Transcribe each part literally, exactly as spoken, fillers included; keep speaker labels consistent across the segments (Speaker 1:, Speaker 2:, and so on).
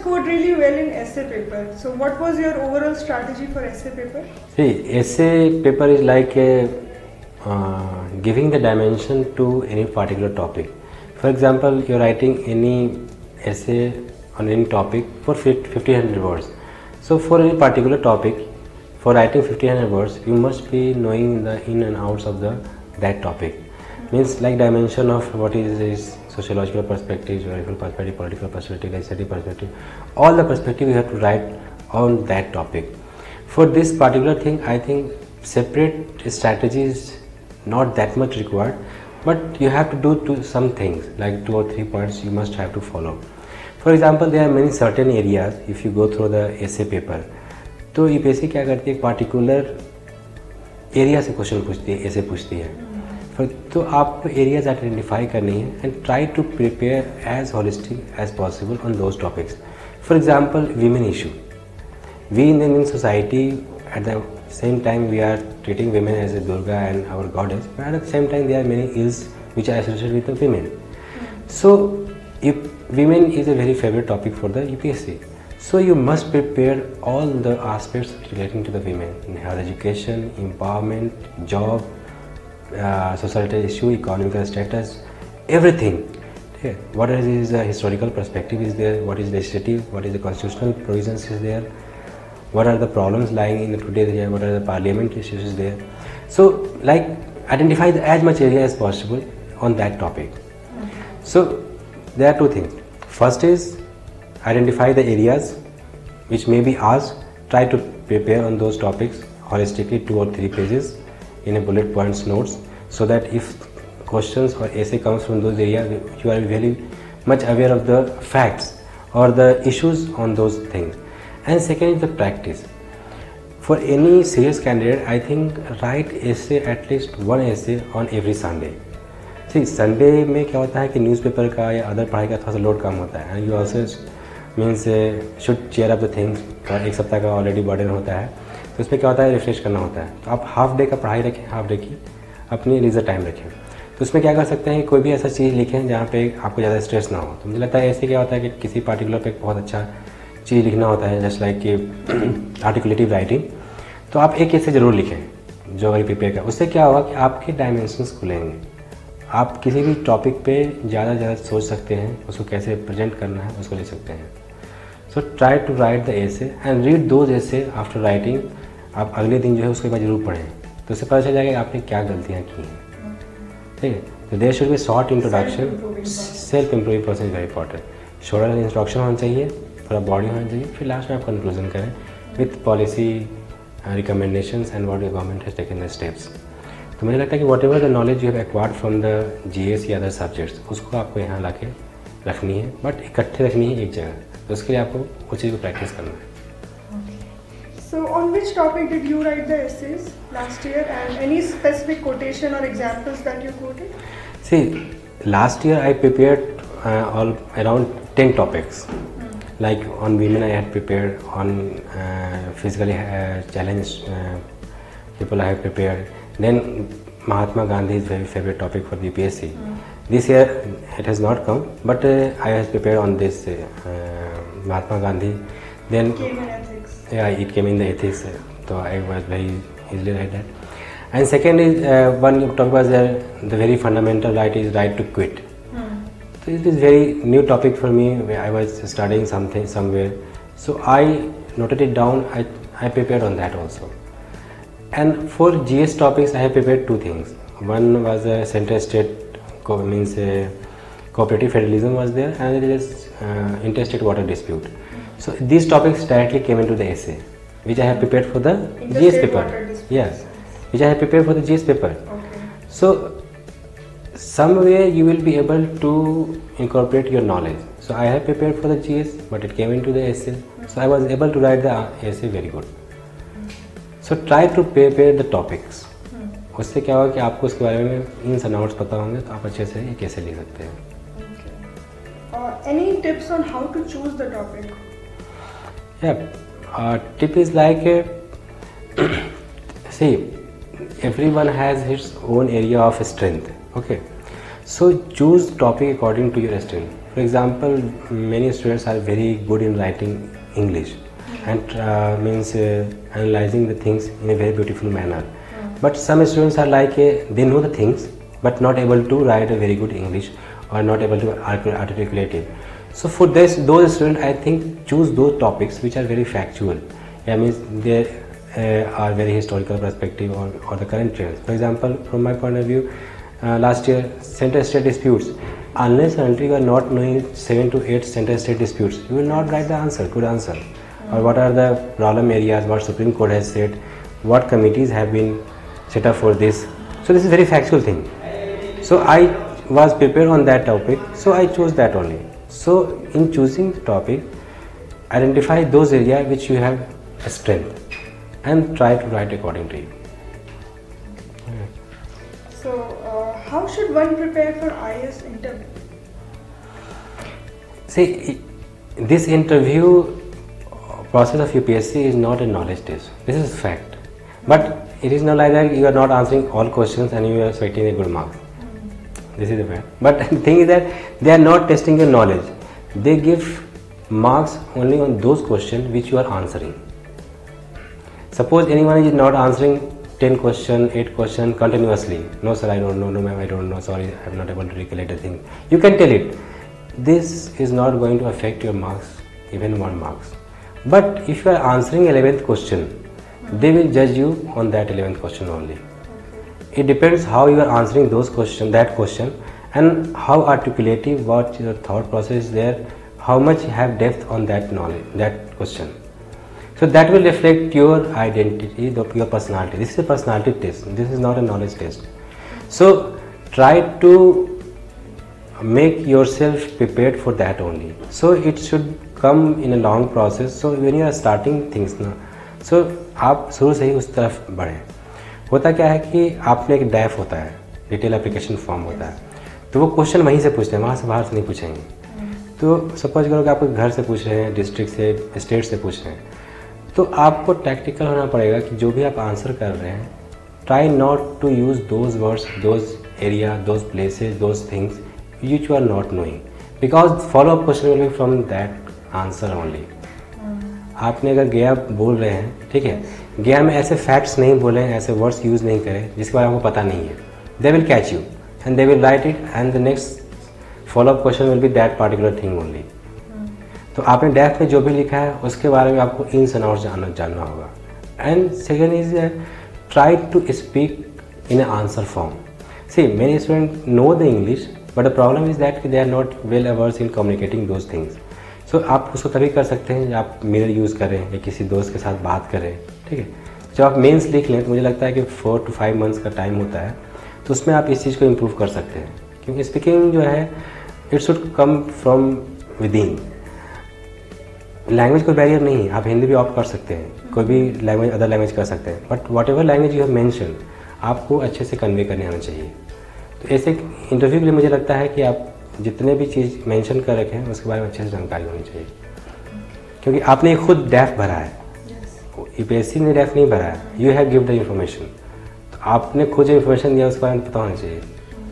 Speaker 1: scored really well in essay paper. So what was your overall strategy for essay paper?
Speaker 2: See, essay paper is like a, uh, giving the dimension to any particular topic. For example, you're writing any essay on any topic for fifteen hundred words. So for any particular topic, for writing fifteen hundred words, you must be knowing the in and outs of the that topic. Mm-hmm. Means like dimension of what is is sociological perspective, geographical perspective, political perspective, aesthetic perspective. All the perspective you have to write on that topic. For this particular thing, I think separate strategy is not that much required, but you have to do two, some things like two or three points you must have to follow. For example, there are many certain areas. If you go through the essay paper, तो U P S C क्या करती है, एक particular area से question पूछती है, ऐसे पूछती है. तो आपको एरियाज आइडेंटिफाई करनी है and try to prepare as holistic as possible on those topics. For example, women issue. We in the Indian society at the same time we are treating women as a Durga and our goddess, but at the same time there are many ills which are associated with the women. So if women is a very favorite topic for the U P S C, so you must prepare all the aspects relating to the women in her education, empowerment, job, uh, societal issue, economical status, everything. Okay. What is the historical perspective is there, what is legislative, what is the constitutional provisions is there, what are the problems lying in today's area, what are the parliament issues is there. So like identify the, as much area as possible on that topic. Okay. So there are two things. First is identify the areas which may be asked, try to prepare on those topics holistically, two or three pages in a bullet points notes, so that if questions or essay comes from those areas, you are very much aware of the facts or the issues on those things. And second is the practice. For any serious candidate, I think write essay at least one essay on every Sunday. See, Sunday में क्या होता है कि newspaper का या other पढ़ाई का थोड़ा सा लोड कम होता है, and you also means should cheer up the things. और एक सप्ताह का ऑलरेडी बर्डन होता है, तो उसमें क्या होता है, रिफ्रेश करना होता है. तो आप हाफ डे का पढ़ाई रखें, हाफ डे की अपनी लीजर टाइम रखें. तो उसमें क्या कर सकते हैं, कोई भी ऐसा चीज़ लिखें जहाँ पे आपको ज़्यादा स्ट्रेस ना हो. तो मुझे लगता है ऐसे क्या होता है कि किसी पार्टिकुलर पे बहुत अच्छा चीज़ लिखना होता है, जस्ट लाइक कि आर्टिकुलेटिव राइटिंग, तो आप एक ऐसे ज़रूर लिखें जो अगर प्रिपेयर कर. उससे क्या होगा कि आपके डायमेंशंस खुलेंगे, आप किसी भी टॉपिक पे ज़्यादा ज़्यादा सोच सकते हैं, उसको कैसे प्रेजेंट करना है उसको लिख सकते हैं. So try to write the essay and read those essay after writing. आप अगले दिन जो है उसके बाद जरूर पढ़ें, तो उससे पता चल जाएगा आपने क्या गलतियाँ की हैं. ठीक है, तो there should be short introduction. Self improving process is very important. Short introduction होना चाहिए, थोड़ा बॉडी होना चाहिए, फिर लास्ट में आप कंक्लूजन करें with policy recommendations and what the government has taken the steps. तो मुझे लगता है कि whatever the knowledge you have acquired from the GS या अदर सब्जेक्ट्स, उसको आपको यहाँ ला के रखनी है, बट इकट्ठे रखनी है एक जगह. तो उसके लिए आपको उस चीज़ को प्रैक्टिस करना है.
Speaker 1: So on which topic did you write the essays last year, and any specific quotation or examples that you quoted?
Speaker 2: See, last year I prepared uh, all around ten topics. Hmm. Like on women I had prepared, on uh, physically uh, challenged uh, people I have prepared. Then Mahatma Gandhi is very favorite topic for the U P S C. Hmm. This year it has not come, but uh, I have prepared on this uh, Mahatma Gandhi. Then
Speaker 1: Came in ethics.
Speaker 2: Yeah, it came in the ethics, so I was very easily write that. And second is uh, one topic was uh, the very fundamental right is right to quit. Hmm. So it is very new topic for me. Where I was studying something somewhere, so I noted it down. I I prepared on that also. And for G S topics, I have prepared two things. One was a uh, central state co means uh, cooperative federalism was there, and there is uh, interstate water dispute. So these topics directly came into the essay, which I have prepared for the G S paper. Yes, which I have prepared for the G S paper.
Speaker 1: Okay.
Speaker 2: So somewhere you will be able to incorporate your knowledge. So I have prepared for the G S, but it came into the essay. So I was able to write the essay very good. So try to prepare the topics. उससे क्या होगा कि आपको उसके बारे में ins and outs पता होंगे, तो आप अच्छे से एक essay लिख सकते हैं.
Speaker 1: Uh, any tips on how to choose the topic?
Speaker 2: Yeah, uh, tip is like uh, see, everyone has his own area of strength. Okay, So choose topic according to your style. For example, many students are very good in writing English and uh, means uh, analyzing the things in a very beautiful manner. But some students are like uh, they know the things but not able to write a very good English or not able to articulate it. So for this, those students, I think choose those topics which are very factual. That means they uh, are very historical perspective or, or the current trends. For example, from my point of view, uh, last year center state disputes. Unless and until you are not knowing seven to eight center state disputes, you will not write the answer, good answer. Mm-hmm. Or what are the problem areas, what Supreme Court has said, what committees have been set up for this. So this is very factual thing. So I was prepared on that topic, so I chose that only. So in choosing the topic, identify those areas which you have a strength and try to write according to you.
Speaker 1: So uh, how should one prepare for I A S interview?
Speaker 2: See, this interview process of U P S C is not a knowledge test. This is fact. But it is not like that you are not answering all questions and you are expecting a good mark. This is the fact. But the thing is that they are not testing your knowledge. They give marks only on those questions which you are answering. Suppose anyone is not answering ten questions, eight questions continuously. No sir, I don't know. No ma'am, I don't know. Sorry, I am not able to recollect a thing. You can tell it. This is not going to affect your marks, even one marks. But if you are answering eleventh question, they will judge you on that eleventh question only. It depends how you are answering those question, that question, and how articulative, what your thought process is there, how much you have depth on that knowledge, that question. So that will reflect your identity, your personality. This is a personality test. This is not a knowledge test. So try to make yourself prepared for that only. So it should come in a long process. So when you are starting things now, so आप शुरू से ही उस तरफ बढ़ें. होता क्या है कि आपने एक डैफ होता है, डिटेल एप्लीकेशन फॉर्म होता है, तो वो क्वेश्चन वहीं से पूछते हैं, वहाँ से बाहर से नहीं पूछेंगे. तो सपोज करो कि आपको घर से पूछ रहे हैं, डिस्ट्रिक्ट से, स्टेट से पूछ रहे हैं, तो आपको टैक्टिकल होना पड़ेगा कि जो भी आप आंसर कर रहे हैं, try not to use those words, those area, those places, those things which you are not knowing, because follow up question will be from that answer only. आपने अगर गया बोल रहे हैं, ठीक है, गया में ऐसे फैक्ट्स नहीं बोले, ऐसे वर्ड्स यूज़ नहीं करें जिसके बारे में आपको पता नहीं है, they will catch you and they will write it and the next follow up question will be that particular thing only. तो आपने डेफ में जो भी लिखा है उसके बारे में आपको इन्स एंड आउट्स जानना जानना होगा. And second is try to speak in a answer form. See many student know the English but the problem is that they are not well versed in communicating those things. So so, आप उसको तभी कर सकते हैं जब आप mirror use करें या किसी दोस्त के साथ बात करें, ठीक है. जब आप मेंस लिख लें तो मुझे लगता है कि फोर टू फाइव मंथ्स का टाइम होता है, तो उसमें आप इस चीज़ को इम्प्रूव कर सकते हैं, क्योंकि स्पीकिंग जो है it should come from within. Language कोई बैरियर नहीं है, आप हिंदी भी ऑप्ट कर सकते हैं, कोई भी लैंग्वेज अदर लैंग्वेज कर सकते हैं, but whatever language you have mention आपको अच्छे से कन्वे करने आना चाहिए. तो ऐसे इंटरव्यू के लिए मुझे लगता है कि आप जितने भी चीज़ मेंशन कर रखे हैं उसके बारे में अच्छे से जानकारी होनी चाहिए, क्योंकि आपने खुद डैफ भरा है, यूपीएससी ने डैफ नहीं भरा है, you have give the information. तो आपने खुद जो इन्फॉर्मेशन दिया उसके बारे में पता होना चाहिए.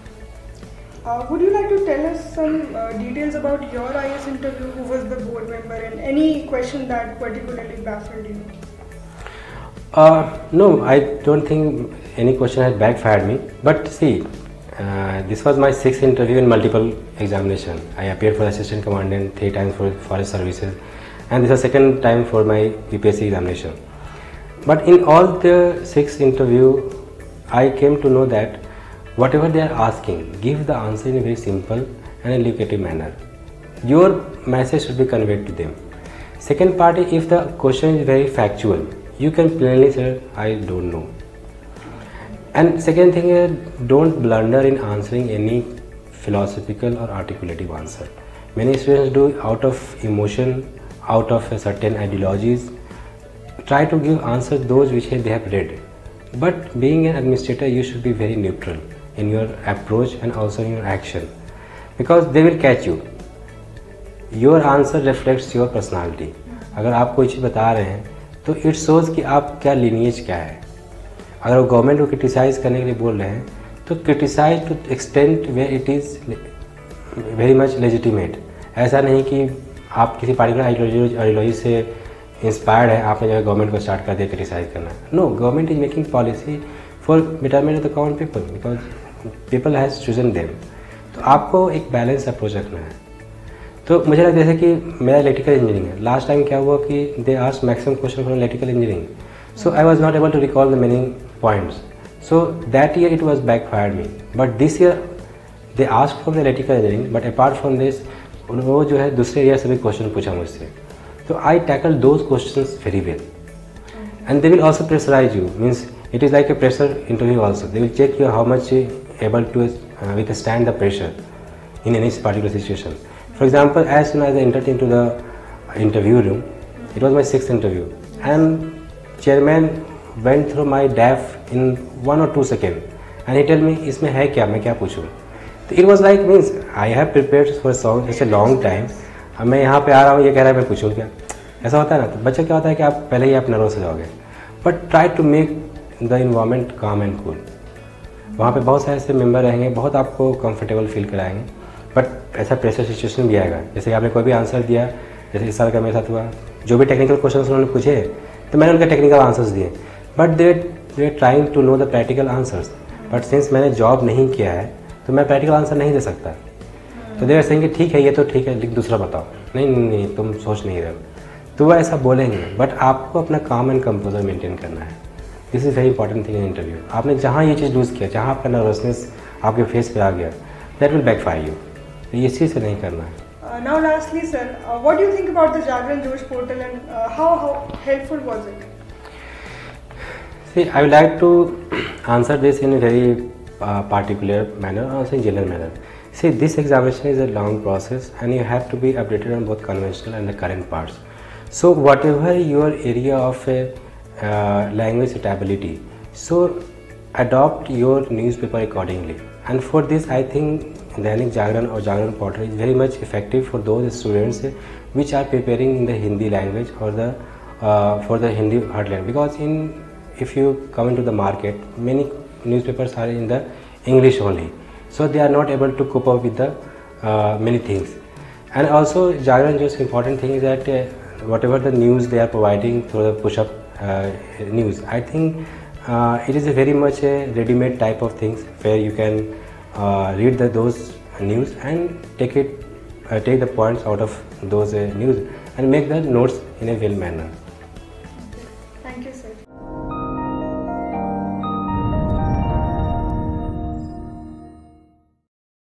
Speaker 1: Uh, would you like to tell us some uh, details about your I A S interview? Who was the board member and any question that particularly baffled you?
Speaker 2: Uh, no, I don't think any question has backfired me. But see, uh, this was my sixth interview in multiple examination. I appeared for assistant commandant, three times for forest services, and this is second time for my U P S C examination. But in all the six interview, I came to know that whatever they are asking, give the answer in a very simple and educative manner. Your message should be conveyed to them. Second part is, if the question is very factual, you can plainly say, I don't know. And second thing is, don't blunder in answering any philosophical or articulative answer. Many students do out of emotion, out of a certain ideologies, try to give answers those which they have read. But being an administrator, you should be very neutral in your approach and also in your action, because they will catch you. Your answer reflects your personality. अगर आप कोई चीज़ बता रहे हैं तो it shows कि आप क्या लिनिएज क्या है. अगर वो गवर्नमेंट को क्रिटिसाइज़ करने के लिए बोल रहे हैं तो criticise to extent where it is very much legitimate. ऐसा नहीं कि आप किसी पार्टिकुलर आइडियोलॉजी से इंस्पायर्ड है, आपने जो है गवर्नमेंट को स्टार्ट कर दिया क्रिटिसाइज करना। No, government is making policy for betterment of the common people because people has chosen them. तो आपको एक बैलेंस अप्रोच रखना है। तो मुझे लगता है जैसे कि मेरा इलेक्ट्रिकल इंजीनियरिंग है, लास्ट टाइम क्या हुआ कि they asked maximum question from electrical engineering, so I was not able to recall the many points, so that year it was backfired me. But this year they asked from the electrical engineering, but apart from this वो जो है दूसरे year से भी question पूछा मुझसे, तो I tackle those questions very well and they will also pressurise you, means it is like a pressure interview also. They will check you how much you able to uh, withstand the pressure in any particular situation. For example, as soon as I entered into the interview room, it was my sixth interview, and chairman went through my D A F in one or two seconds, and he tell me इसमें है क्या, मैं क्या पूछूँ. तो it was like means I have prepared for song such a long time. अब मैं यहाँ पे आ रहा हूँ, ये कह रहा है मैं पूछूँ क्या, ऐसा होता है ना. तो बच्चा क्या होता है कि आप पहले ही आप नर्वस हो जाओगे. But try to make the environment calm and cool. वहाँ पे बहुत सारे ऐसे मेंबर रहेंगे, बहुत आपको कंफर्टेबल फील कराएंगे, बट ऐसा प्रेशर सिचुएशन भी आएगा. जैसे आपने कोई भी आंसर दिया, जैसे इस साल का मेरे साथ हुआ, जो भी टेक्निकल क्वेश्चन उन्होंने पूछे तो मैंने उनके टेक्निकल आंसर्स दिए, but they they trying to know the practical answers. But since मैंने जॉब नहीं किया है तो मैं प्रैक्टिकल आंसर नहीं दे सकता. तो दे सेइंग कि ठीक है ये तो ठीक है, लिख दूसरा बताओ. नहीं नहीं नहीं तुम सोच नहीं रहे हो. तो वो ऐसा बोलेंगे, बट आपको अपना काम एंड कंपोजर मेंटेन करना है. This is very important thing in interview. आपने जहाँ ये चीज़ लूज़ किया, जहाँ आपका नर्वसनेस आपके फेस पे आ गया, दैट विल बैकफायर यू. तो ये चीज़ से नहीं करना है.
Speaker 1: Uh, now lastly sir, uh, what do you think about the Jagran Josh portal and uh, how, how helpful was it?
Speaker 2: See, I would like to answer this in a very uh, particular manner, also in general manner. See, this examination is a long process and you have to be updated on both conventional and the current parts. So whatever your area of a uh, language suitability, so adopt your newspaper accordingly. And for this I think Dainik Jagran or Jagran portal is very much effective for those students which are preparing in the Hindi language or the uh, for the Hindi heartland, because in if you come into the market, many newspapers are in the English only, so they are not able to cope up with the uh, many things. And also Jagran, just important thing is that uh, whatever the news they are providing through the push-up uh, news, I think uh, it is a very much a ready-made type of things where you can uh, read the, those news and take it uh, take the points out of those uh, news and make the notes in a well manner.
Speaker 1: Thank you sir.